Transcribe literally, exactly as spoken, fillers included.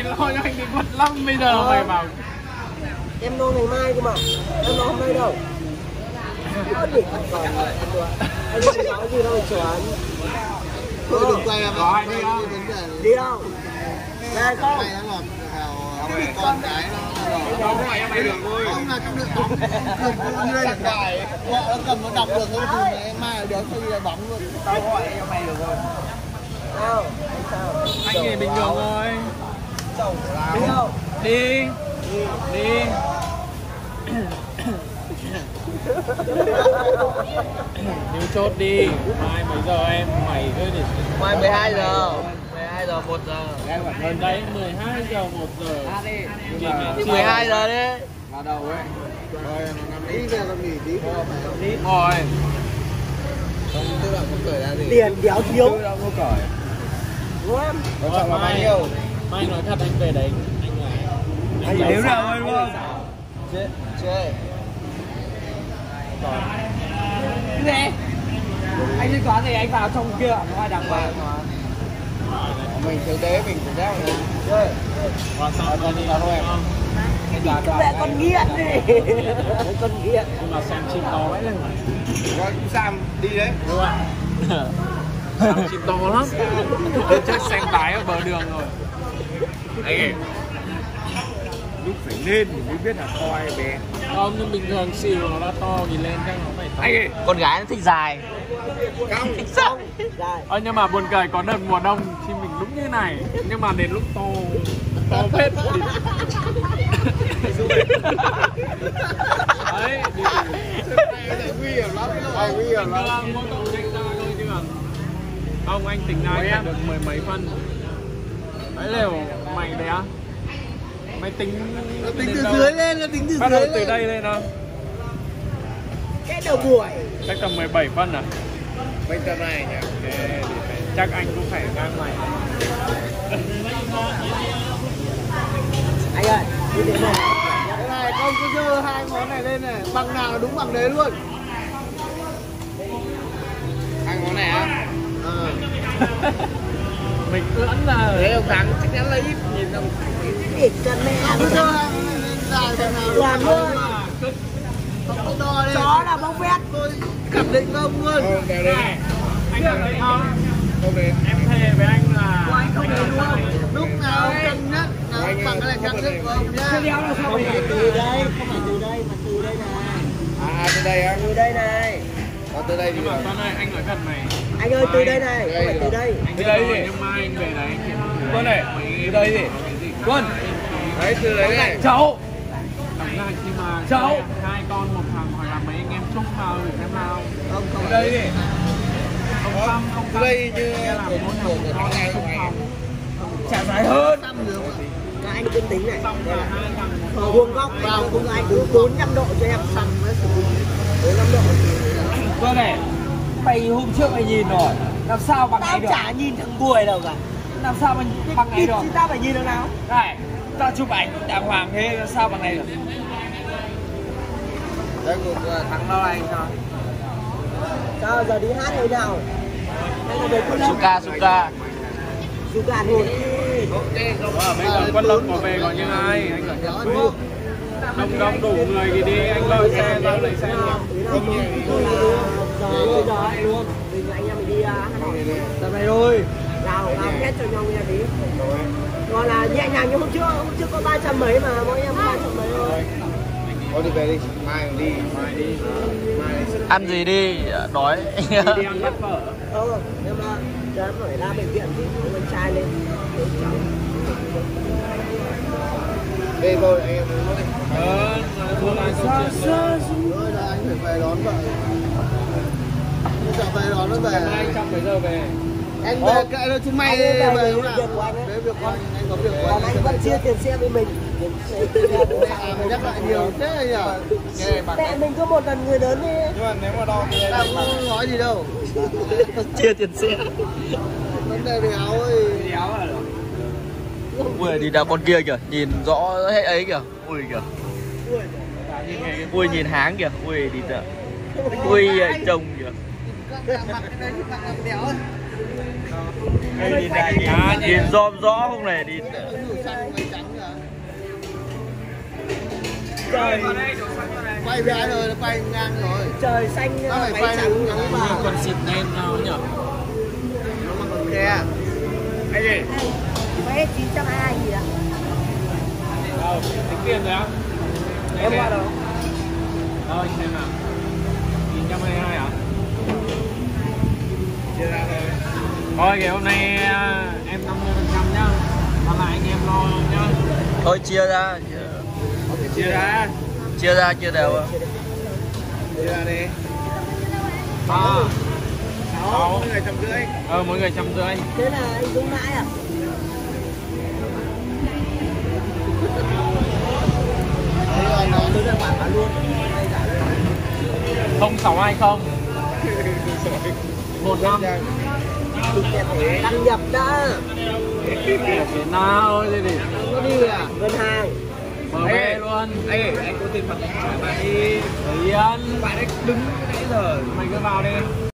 lo cho anh bị quất lắm bây giờ mày bảo. Em lo ngày mai cơ mà, em lo hôm nay đâu. Còn anh đừng nói gì đâu chuẩn. Thôi đừng quay em Rồi đi không? Đi đâu? Đây không? Mày đang làm con cái nó Không phải em mày được thôi. không là trong được như đây là bài họ nó cầm nó đọc được cái gì này mai được thôi là bóng luôn. Tao gọi em mày được rồi. Sao? Sao? Anh thì bình thường thôi. Đi đâu? Đi. Đi. Điếu chốt đi. Mai mấy giờ em mày cứ để Mai mười hai giờ. mười hai giờ một giờ. em phải hơn đấy mười hai giờ một giờ. mười hai giờ đi. Vào đầu ấy. Rồi nằm đi về còn nghỉ tí thôi. Đi rồi. Không tức là không cởi ra gì. Tiền đéo thiếu. Tôi đâu có cởi. Đúng không? Quan trọng là bao nhiêu? Mai nói thật anh về đấy. Anh là Anh đếm rồi đúng không? Chết. Chết. Cái gì? Anh đi toán thì anh vào trong kia nó ai đàng hoàng. Mình thực tế mình cũng đeo này. Chơi. Và sao con đi đâu em? Mẹ con nghiện đi. Con nghiện. Nhưng mà xem chim to vậy lên. Rồi Sam đi đấy. Đúng ạ. Xem chim to lắm. Tôi chắc xem tái ở bờ đường rồi. Đấy. Lúc phải lên thì mới biết là to hay bé. Không, nhưng bình thường xìu nó đã to thì lên chắc nó phải to. Anh Con gái nó thích dài. Không. Thích sao? Dài. Ờ, nhưng mà buồn cười có đợt mùa đông thì mình đúng như này. Nhưng mà đến lúc to to phết thì... Đấy, đi Nguy hiểm lắm. Này nguy hiểm lắm. thường mỗi cậu tranh ra thôi chứ à. Không, anh tính ra anh được mười mấy phân. Đấy đều mày đấy á. Mày tính Nó tính từ dưới lên, nó tính từ bắt dưới đầu lên. từ đây lên không? Cái đầu buổi. Chắc tầm mười bảy phân à? Mấy tầm này nhỉ? Ok, chắc anh cũng phải ngang mày. Anh ơi, đi đến đây. Cái này con cứ dơ hai ngón này lên này, bằng nào là đúng bằng đấy luôn. Hai ngón này á? Ờ. Mình ưỡn là... Thế ông thắng chắc chắn là ít, nhìn ông Ít chân mẹ. cứ dơ hai ngón này lên dài thế nào Làm luôn. không có đo đi. Chó là bóng vét. Tôi khẳng định với ông luôn. Ừ, để đây. Anh khẳng định không? Không đi. Em thề với anh là... Anh không để luôn. Lúc nào cân nhất, nào bằng cái này cân nhất của ông nhá. Cái đéo là sao phải từ đây, không phải từ đây mà từ đây này. À, từ đây á? Từ đây này. Còn từ đây thì Nhưng mà con ơi, anh nói thật này. Anh ơi từ đây này, không phải từ đây. Anh từ đây gì? Nhưng mai anh về đấy. Quân này, từ đây gì? Quân. Đấy, từ đấy này. Cháu! Tổng ra khi mà Cháu! hai, hai con một thằng hoặc là mấy anh em chung vào thì xem nào. Không, không. Từ đây gì? Không xăm, không Từ xăm. đây như Nghĩa là một mỗi một thằng một con ngày chung ngày. phòng. Chả dài hơn. Các anh cứ tính này. Xong là hai thằng một Ở vuông góc vào cũng anh cứ bốn trăm độ cho em xăm nó sử dụng bốn trăm độ. Cơ này, mày hôm trước mày nhìn rồi, làm sao bằng Tao này được? chả nhìn thằng Bùi đâu cả. Làm sao mà bằng này Thì được? tao phải nhìn được nào? Này, tao chụp ảnh đàng hoàng thế làm sao bằng này được? Đấy, cuộc thắng đó anh sao? Sao giờ đi hát thế nào? Hay là về Quân Lâm? Suka, Suka. Suka ngồi. Ờ, bây giờ Quân Lâm có về có như ai? Anh nói thật. Đông đông đủ người thì đi, anh gọi xe ra lấy xe luôn. Giờ giờ anh luôn. Mình anh em mình đi hát. Tầm này thôi. Nào, nào kết cho nhau nghe tí. Gọi là nhẹ nhàng như hôm trước, hôm trước có ba trăm mấy mà mỗi em ba trăm mấy thôi. Thôi đi về đi, mai đi, mai đi. Mai đi. Ăn gì đi, đói. Đi đi ăn bát phở. Ờ, nhưng mà giờ phải ra bệnh viện thì có con trai lên. Đi thôi, anh em đi. Ờ, mua lại câu chuyện nữa. Rồi là anh phải về đón vợ. Chẳng phải đón nó về. Mai anh trong mấy giờ về? Anh về kệ nó chúng mày về lúc nào? Việc của anh ấy. Về việc của anh, anh có việc của Còn anh. anh vẫn chia tiền xe với mình. À, phải nhắc lại nhiều thế nhỉ? Nghe bạn Mẹ mình có một lần người lớn đi. nhưng mà nếu mà đo thì tao không nói gì đâu. Chia tiền xe. Vấn đề thì áo ơi. Đéo à? Ui, đi đã con kia kìa, nhìn rõ hết ấy kìa. Ui kìa. Ui nhìn háng kìa. Ui đi đã. Ui trông kìa. Mặc cái đấy thì mặc làm đéo ơi. Ê, nhìn này nhìn, nhìn rõ rõ không này đi. Đủ xăng trời quay về rồi, nó quay ngang rồi. trời xanh Nó phải váy quay trắng đúng ngắn đúng vào. Con xịt lên nào nhỉ? Nó mà còn khe. Cái gì? Vé chín trăm hai mươi hai gì ạ? Đâu, tính tiền rồi á? Em qua đâu? Đâu, anh xem nào. chín trăm hai mươi hai hả? Chia ra thôi. Thôi kìa hôm nay à, em năm mươi phần trăm nhá. Còn lại anh em lo nhá. Thôi chia ra, chia, Chia ra. chia ra, chia đều. Chia ra đi. À, Sáu, mỗi người trăm rưỡi. ờ, mỗi người trăm rưỡi. Thế là anh Dũng mãi à? Thế còn nó Tôi là bản bản luôn. Đây trả đây. Không sáu hai không. Một năm. Đăng nhập đã. Thế nào thế đi. Nó đi à? Ngân hàng. Mở về luôn. Ê, anh có tiền mặt trả bạn đi. Tiền. Bạn ấy đứng nãy giờ. Mày cứ vào đi.